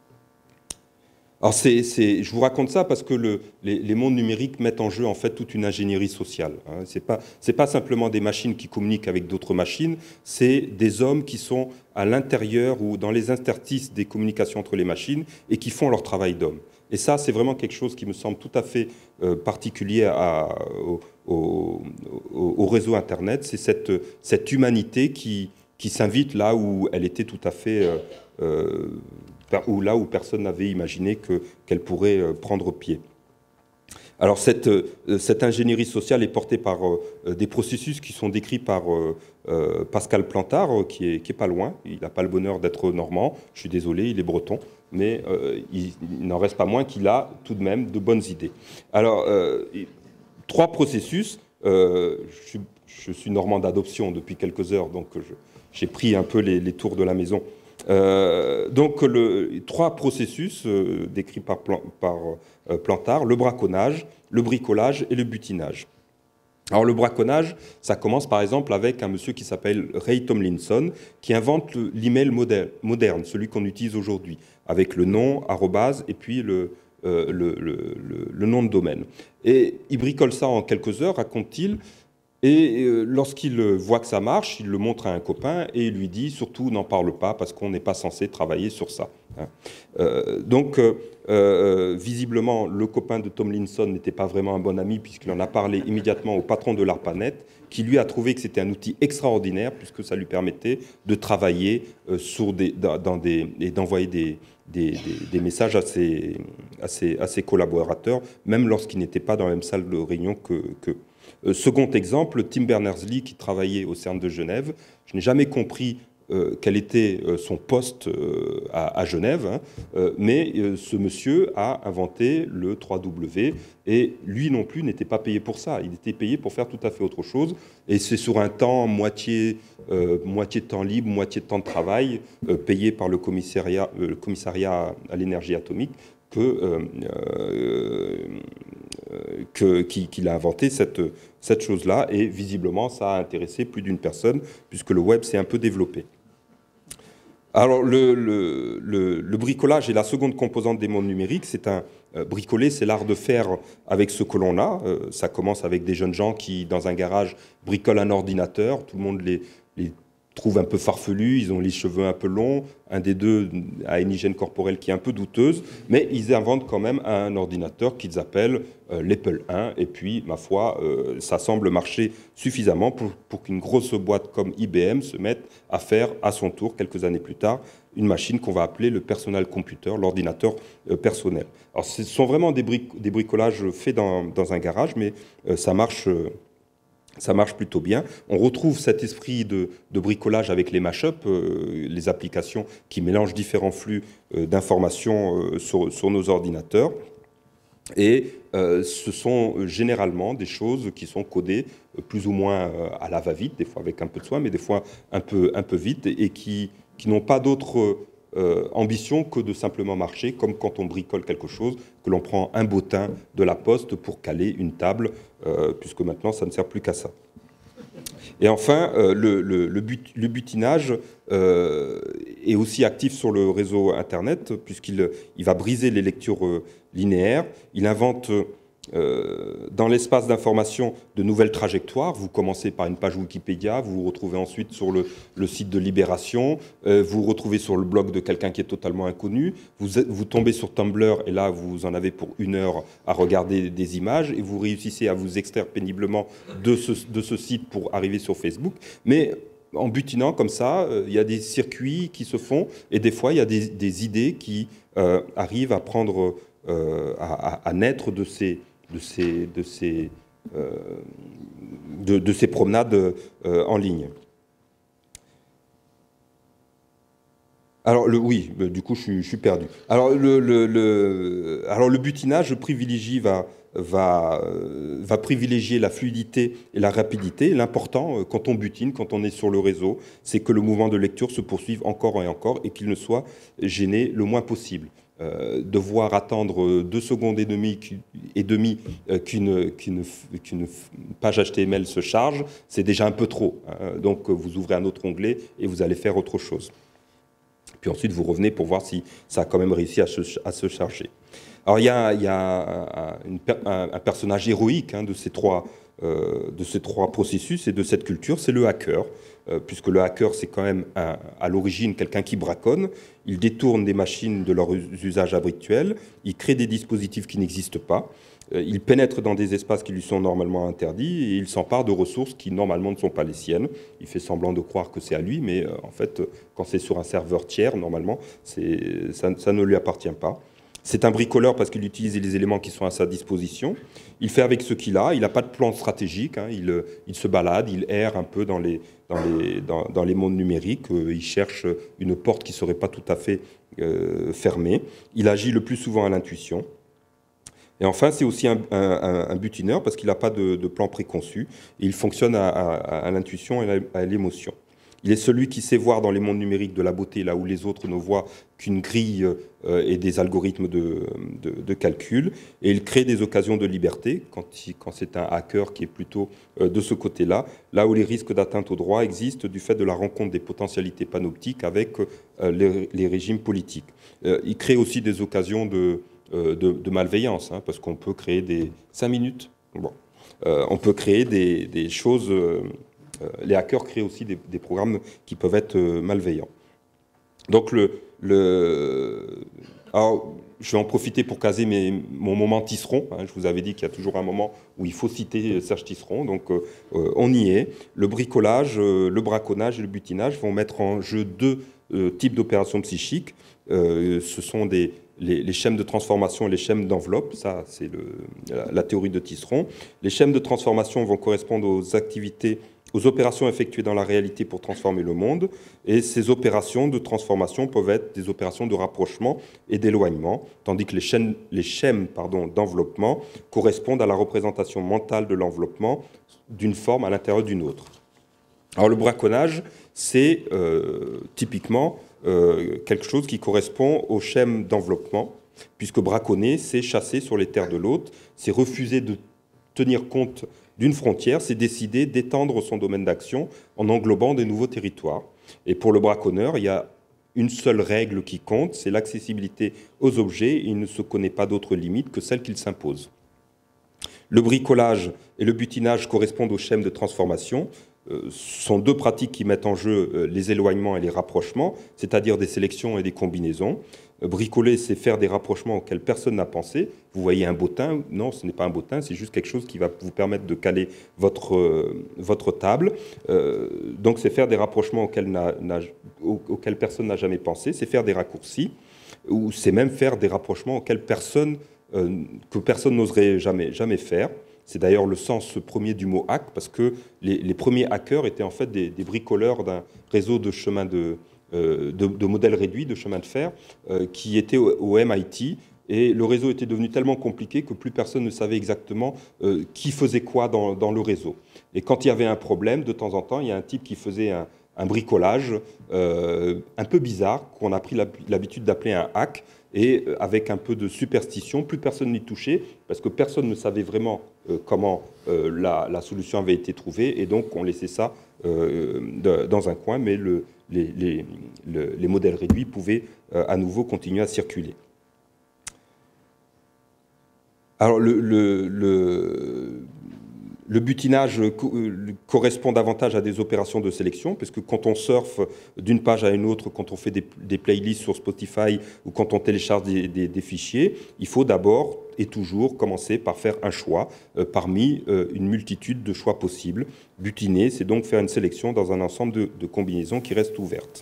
Alors c'est, c'est, je vous raconte ça parce que le, les, les mondes numériques mettent en jeu en fait toute une ingénierie sociale. Hein. C'est pas, c'est pas simplement des machines qui communiquent avec d'autres machines, c'est des hommes qui sont à l'intérieur ou dans les interstices des communications entre les machines et qui font leur travail d'homme. Et ça, c'est vraiment quelque chose qui me semble tout à fait euh, particulier à, au, au, au réseau Internet. C'est cette, cette humanité qui, qui s'invite là où elle était tout à fait... Euh, euh, ou là où personne n'avait imaginé que, qu'elle pourrait prendre pied. Alors cette, cette ingénierie sociale est portée par euh, des processus qui sont décrits par euh, Pascal Plantard, qui est, qui est pas loin. Il n'a pas le bonheur d'être normand, je suis désolé, il est breton, mais euh, il, il n'en reste pas moins qu'il a tout de même de bonnes idées. Alors, euh, trois processus. Euh, je, suis, je suis normand d'adoption depuis quelques heures, donc je, j'ai pris un peu les, les tours de la maison. Euh, donc, le, trois processus euh, décrits par, plan, par euh, Plantard, le braconnage, le bricolage et le butinage. Alors, le braconnage, ça commence par exemple avec un monsieur qui s'appelle Ray Tomlinson, qui invente l'email moderne, celui qu'on utilise aujourd'hui, avec le nom, arrobase, et puis le, euh, le, le, le, le nom de domaine. Et il bricole ça en quelques heures, raconte-t-il. Et euh, lorsqu'il euh, voit que ça marche, il le montre à un copain et il lui dit surtout n'en parle pas parce qu'on n'est pas censé travailler sur ça. Hein. Euh, donc, euh, euh, visiblement, le copain de Tomlinson n'était pas vraiment un bon ami puisqu'il en a parlé immédiatement au patron de l'ARPANET, qui lui a trouvé que c'était un outil extraordinaire puisque ça lui permettait de travailler euh, sur des, dans, dans des, et d'envoyer des, des, des, des messages à ses, à, ses, à ses collaborateurs, même lorsqu'ils n'étaient pas dans la même salle de réunion que, que Euh, second exemple, Tim Berners-Lee, qui travaillait au CERN de Genève. Je n'ai jamais compris euh, quel était euh, son poste euh, à, à Genève, hein, euh, mais euh, ce monsieur a inventé le trois W, et lui non plus n'était pas payé pour ça. Il était payé pour faire tout à fait autre chose, et c'est sur un temps moitié, euh, moitié de temps libre, moitié de temps de travail, euh, payé par le commissariat, euh, le commissariat à l'énergie atomique, que, euh, euh, que, qu'il a inventé cette, cette chose-là, et visiblement ça a intéressé plus d'une personne puisque le web s'est un peu développé. Alors le, le, le, le bricolage est la seconde composante des mondes numériques. C'est un euh, bricoler, c'est l'art de faire avec ce que l'on a. Euh, ça commence avec des jeunes gens qui, dans un garage, bricolent un ordinateur. Tout le monde les, les trouve un peu farfelus, ils ont les cheveux un peu longs, un des deux a une hygiène corporelle qui est un peu douteuse, mais ils inventent quand même un ordinateur qu'ils appellent euh, l'Apple un, et puis, ma foi, euh, ça semble marcher suffisamment pour, pour qu'une grosse boîte comme I B M se mette à faire, à son tour, quelques années plus tard, une machine qu'on va appeler le personal computer, l'ordinateur euh, personnel. Alors, ce sont vraiment des, bric des bricolages faits dans, dans un garage, mais euh, ça marche... Euh, Ça marche plutôt bien. On retrouve cet esprit de, de bricolage avec les mash-up, euh, les applications qui mélangent différents flux euh, d'informations euh, sur, sur nos ordinateurs. Et euh, ce sont généralement des choses qui sont codées euh, plus ou moins euh, à la va-vite, des fois avec un peu de soin, mais des fois un peu, un peu vite, et qui, qui n'ont pas d'autre euh, ambition que de simplement marcher, comme quand on bricole quelque chose, que l'on prend un bottin de la poste pour caler une table, euh, puisque maintenant ça ne sert plus qu'à ça. Et enfin, euh, le, le, le, but, le butinage euh, est aussi actif sur le réseau Internet, puisqu'il il va briser les lectures euh, linéaires. Il invente euh, dans l'espace d'information de nouvelles trajectoires. Vous commencez par une page Wikipédia, vous vous retrouvez ensuite sur le, le site de Libération, euh, vous vous retrouvez sur le blog de quelqu'un qui est totalement inconnu, vous, vous tombez sur Tumblr, et là, vous en avez pour une heure à regarder des images, et vous réussissez à vous extraire péniblement de ce, de ce site pour arriver sur Facebook. Mais en butinant comme ça, euh, il y a des circuits qui se font, et des fois, il y a des, des idées qui euh, arrivent à prendre, euh, à, à, à naître de ces, de ces, de ces, euh, de, de ces promenades euh, en ligne. Alors, le, oui, du coup, je suis, je suis perdu. Alors le, le, le, alors, le butinage privilégie va... Va, va privilégier la fluidité et la rapidité. L'important, quand on butine, quand on est sur le réseau, c'est que le mouvement de lecture se poursuive encore et encore et qu'il ne soit gêné le moins possible. Euh, devoir attendre deux secondes et demie, et demie euh, qu'une qu'une qu'une page H T M L se charge, c'est déjà un peu trop. Hein. Donc vous ouvrez un autre onglet et vous allez faire autre chose. Puis ensuite, vous revenez pour voir si ça a quand même réussi à se, à se charger. Alors, il y a, il y a un, une, un, un personnage héroïque hein, de, ces trois, euh, de ces trois processus et de cette culture, c'est le hacker, euh, puisque le hacker, c'est quand même un, à l'origine quelqu'un qui braconne, il détourne des machines de leur usage habituel, il crée des dispositifs qui n'existent pas, euh, il pénètre dans des espaces qui lui sont normalement interdits et il s'empare de ressources qui normalement ne sont pas les siennes. Il fait semblant de croire que c'est à lui, mais euh, en fait, quand c'est sur un serveur tiers, normalement, ça, ça ne lui appartient pas. C'est un bricoleur parce qu'il utilise les éléments qui sont à sa disposition. Il fait avec ce qu'il a. Il n'a pas de plan stratégique. Hein. Il, il se balade, il erre un peu dans les, dans les, dans, dans les mondes numériques. Il cherche une porte qui ne serait pas tout à fait euh, fermée. Il agit le plus souvent à l'intuition. Et enfin, c'est aussi un, un, un butineur parce qu'il n'a pas de, de plan préconçu. Et il fonctionne à, à, à l'intuition et à l'émotion. Il est celui qui sait voir dans les mondes numériques de la beauté là où les autres ne voient qu'une grille euh, et des algorithmes de, de, de calcul. Et il crée des occasions de liberté quand, quand c'est un hacker qui est plutôt euh, de ce côté-là, là où les risques d'atteinte aux droits existent du fait de la rencontre des potentialités panoptiques avec euh, les, les régimes politiques. Euh, il crée aussi des occasions de, euh, de, de malveillance, hein, parce qu'on peut créer des... Cinq minutes bon. euh, on peut créer des, des choses... Euh, les hackers créent aussi des, des programmes qui peuvent être euh, malveillants. Donc, le, le, alors, je vais en profiter pour caser mes, mon moment Tisseron. Hein, je vous avais dit qu'il y a toujours un moment où il faut citer Serge Tisseron. Donc, euh, on y est. Le bricolage, euh, le braconnage et le butinage vont mettre en jeu deux euh, types d'opérations psychiques. Euh, ce sont des, les, les schèmes de transformation et les schèmes d'enveloppe. Ça, c'est la, la théorie de Tisseron. Les schèmes de transformation vont correspondre aux activités aux opérations effectuées dans la réalité pour transformer le monde. Et ces opérations de transformation peuvent être des opérations de rapprochement et d'éloignement, tandis que les schèmes, les schèmes pardon, d'enveloppement correspondent à la représentation mentale de l'enveloppement d'une forme à l'intérieur d'une autre. Alors le braconnage, c'est euh, typiquement euh, quelque chose qui correspond au schème d'enveloppement, puisque braconner, c'est chasser sur les terres de l'autre, c'est refuser de tenir compte d'une frontière, c'est décider d'étendre son domaine d'action en englobant des nouveaux territoires. Et pour le braconneur, il y a une seule règle qui compte, c'est l'accessibilité aux objets. Et il ne se connaît pas d'autre limite que celle qu'il s'impose. Le bricolage et le butinage correspondent aux schèmes de transformation. Euh, ce sont deux pratiques qui mettent en jeu euh, les éloignements et les rapprochements, c'est-à-dire des sélections et des combinaisons. Bricoler, c'est faire des rapprochements auxquels personne n'a pensé. Vous voyez un bottin, non, ce n'est pas un bottin, c'est juste quelque chose qui va vous permettre de caler votre, euh, votre table. Euh, donc c'est faire des rapprochements auxquels, n'a, n'a, auxquels personne n'a jamais pensé, c'est faire des raccourcis, ou c'est même faire des rapprochements auxquels personne, euh, que personne n'oserait jamais, jamais faire. C'est d'ailleurs le sens premier du mot hack, parce que les, les premiers hackers étaient en fait des, des bricoleurs d'un réseau de chemins de... De, de modèles réduits de chemin de fer euh, qui étaient au, au M I T, et le réseau était devenu tellement compliqué que plus personne ne savait exactement euh, qui faisait quoi dans, dans le réseau. Et quand il y avait un problème, de temps en temps, il y a un type qui faisait un, un bricolage euh, un peu bizarre, qu'on a pris l'habitude d'appeler un hack, et avec un peu de superstition, plus personne n'y touchait, parce que personne ne savait vraiment euh, comment euh, la, la solution avait été trouvée, et donc on laissait ça euh, de, dans un coin, mais le Les, les, les, les modèles réduits pouvaient euh, à nouveau continuer à circuler. Alors, le, le, le, le butinage co correspond davantage à des opérations de sélection, parce que quand on surfe d'une page à une autre, quand on fait des, des playlists sur Spotify ou quand on télécharge des, des, des fichiers, il faut d'abord et toujours commencer par faire un choix euh, parmi euh, une multitude de choix possibles. Butiner, c'est donc faire une sélection dans un ensemble de, de combinaisons qui restent ouvertes.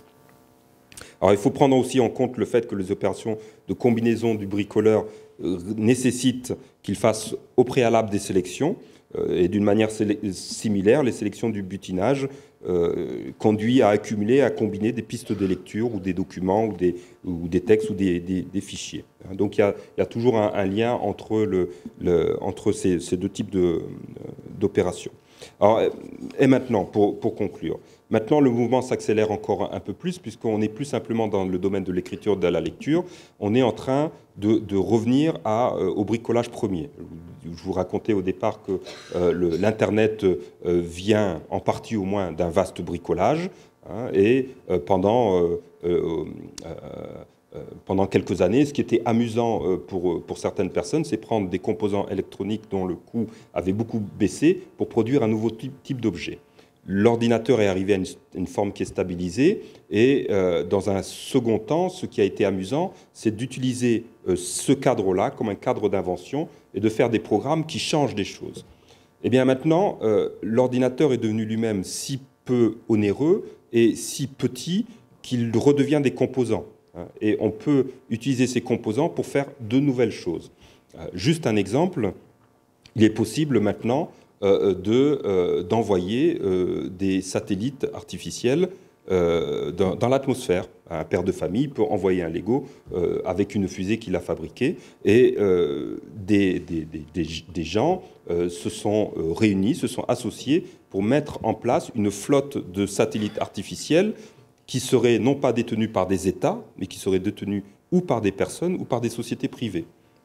Alors, il faut prendre aussi en compte le fait que les opérations de combinaison du bricoleur euh, nécessitent qu'il fasse au préalable des sélections, euh, et d'une manière similaire, les sélections du butinage euh, conduisent à accumuler, à combiner des pistes de lecture ou des documents ou des, ou des textes ou des, des, des fichiers. Donc il y a, il y a toujours un, un lien entre, le, le, entre ces, ces deux types d'opérations. Alors, et maintenant, pour, pour conclure, maintenant le mouvement s'accélère encore un peu plus, puisqu'on n'est plus simplement dans le domaine de l'écriture, de la lecture, on est en train de, de revenir à, euh, au bricolage premier. Je vous racontais au départ que euh, l'Internet euh, vient en partie au moins d'un vaste bricolage, hein, et euh, pendant... Euh, euh, euh, pendant quelques années, ce qui était amusant pour, pour certaines personnes, c'est prendre des composants électroniques dont le coût avait beaucoup baissé pour produire un nouveau type, type d'objet. L'ordinateur est arrivé à une, une forme qui est stabilisée, et euh, dans un second temps, ce qui a été amusant, c'est d'utiliser euh, ce cadre-là comme un cadre d'invention et de faire des programmes qui changent des choses. Et bien maintenant, euh, l'ordinateur est devenu lui-même si peu onéreux et si petit qu'il redevient des composants. Et on peut utiliser ces composants pour faire de nouvelles choses. Euh, juste un exemple, il est possible maintenant euh, de, euh, d'envoyer euh, des satellites artificiels euh, dans, dans l'atmosphère. Un père de famille peut envoyer un Lego euh, avec une fusée qu'il a fabriquée, et euh, des, des, des, des gens euh, se sont réunis, se sont associés pour mettre en place une flotte de satellites artificiels qui seraient non pas détenus par des États, mais qui seraient détenus ou par des personnes ou par des sociétés privées.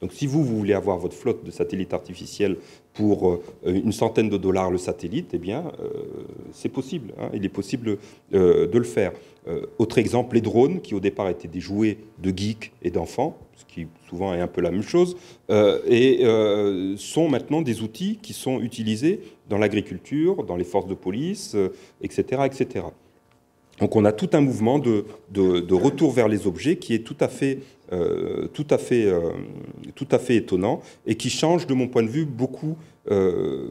Donc si vous, vous voulez avoir votre flotte de satellites artificiels pour euh, une centaine de dollars le satellite, eh bien, euh, c'est possible. Hein, il est possible euh, de le faire. Euh, autre exemple, les drones, qui au départ étaient des jouets de geeks et d'enfants, ce qui souvent est un peu la même chose, euh, et euh, sont maintenant des outils qui sont utilisés dans l'agriculture, dans les forces de police, euh, et cetera, et cetera. Donc on a tout un mouvement de, de, de retour vers les objets qui est tout à fait, euh, tout à fait, euh, tout à fait étonnant et qui change, de mon point de vue, beaucoup, euh,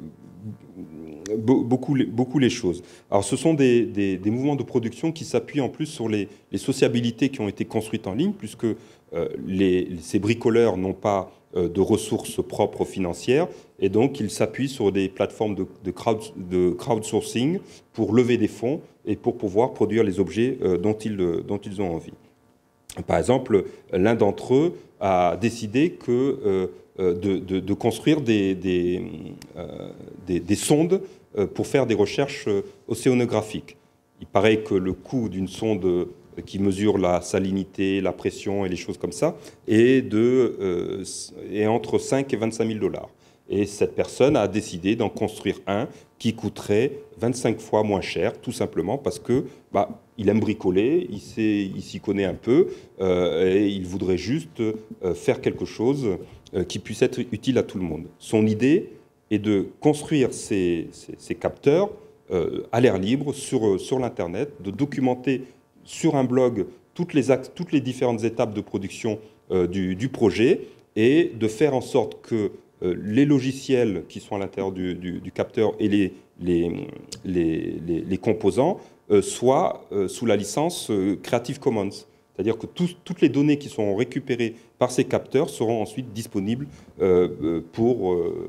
beaucoup, beaucoup les choses. Alors ce sont des, des, des mouvements de production qui s'appuient en plus sur les, les sociabilités qui ont été construites en ligne, puisque euh, les, ces bricoleurs n'ont pas euh, de ressources propres financières, et donc ils s'appuient sur des plateformes de, de, crowd, de crowdsourcing pour lever des fonds et pour pouvoir produire les objets euh, dont, ils, dont ils ont envie. Par exemple, l'un d'entre eux a décidé que, euh, de, de, de construire des, des, euh, des, des sondes euh, pour faire des recherches océanographiques. Il paraît que le coût d'une sonde qui mesure la salinité, la pression et les choses comme ça est, de, euh, est entre cinq et vingt-cinq mille dollars. Et cette personne a décidé d'en construire un qui coûterait vingt-cinq fois moins cher, tout simplement parce que bah, il aime bricoler, il sait, il s'y connaît un peu, euh, et il voudrait juste euh, faire quelque chose euh, qui puisse être utile à tout le monde. Son idée est de construire ces, ces, ces capteurs euh, à l'air libre sur, sur l'Internet, de documenter sur un blog toutes les, actes, toutes les différentes étapes de production euh, du, du projet et de faire en sorte que euh, les logiciels qui sont à l'intérieur du, du, du capteur et les, les, les, les, les composants euh, soient euh, sous la licence euh, Creative Commons. C'est-à-dire que tout, toutes les données qui sont récupérées par ces capteurs seront ensuite disponibles euh, pour, euh,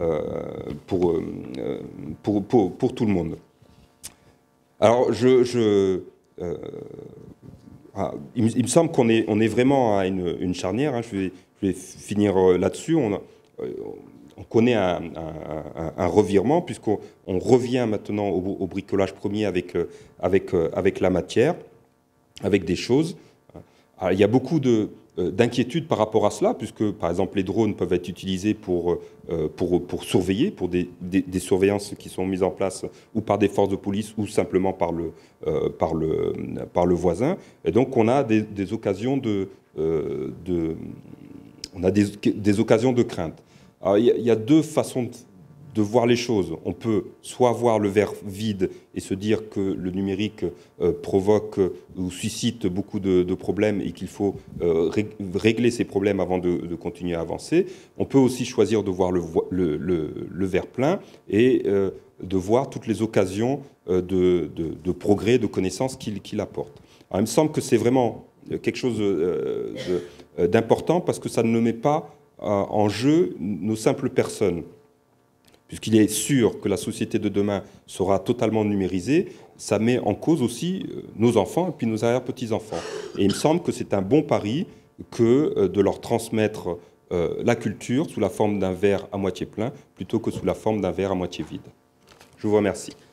pour, euh, pour, pour, pour tout le monde. Alors, je... je Euh, ah, il, me, il me semble qu'on est, on est vraiment à une, une charnière. Hein, je, vais, je vais finir là-dessus. On, euh, on connaît un, un, un revirement puisqu'on on revient maintenant au, au bricolage premier avec, avec, avec la matière, avec des choses. Alors, il y a beaucoup de, d'inquiétudes par rapport à cela, puisque, par exemple, les drones peuvent être utilisés pour, pour, pour surveiller, pour des, des, des surveillances qui sont mises en place ou par des forces de police ou simplement par le, euh, par le, par le voisin. Et donc, on a des, des occasions de, euh, de, on a des, des occasions de crainte. Alors, il y a, il y a deux façons de, de voir les choses. On peut soit voir le verre vide et se dire que le numérique euh, provoque euh, ou suscite beaucoup de, de problèmes et qu'il faut euh, régler ces problèmes avant de, de continuer à avancer. On peut aussi choisir de voir le, le, le, le verre plein et euh, de voir toutes les occasions euh, de, de, de progrès, de connaissances qu'il qu'il apporte. Alors, il me semble que c'est vraiment quelque chose euh, d'important parce que ça ne met pas euh, en jeu nos simples personnes. Puisqu'il est sûr que la société de demain sera totalement numérisée, ça met en cause aussi nos enfants et puis nos arrière-petits-enfants. Et il me semble que c'est un bon pari que de leur transmettre la culture sous la forme d'un verre à moitié plein plutôt que sous la forme d'un verre à moitié vide. Je vous remercie.